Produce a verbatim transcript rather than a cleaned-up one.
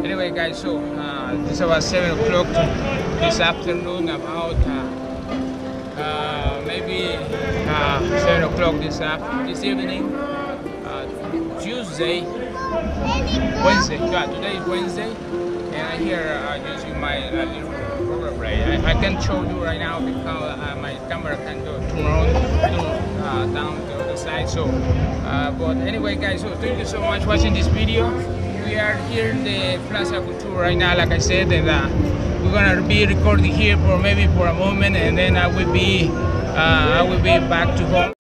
Anyway, guys, so uh, it's about seven o'clock this afternoon. About uh, uh, maybe uh, seven o'clock this after this evening. Uh, Tuesday, Wednesday. Yeah, today is Wednesday, and I here uh, using my uh, little program. Right, I, I can show you right now because uh, my camera can go turn on, turn uh, down to the side. So, uh, but anyway, guys, so thank you so much for watching this video. We are here in the Plaza Cultura right now, like I said, and uh, we're gonna be recording here for maybe for a moment, and then I will be, uh, I will be back to home.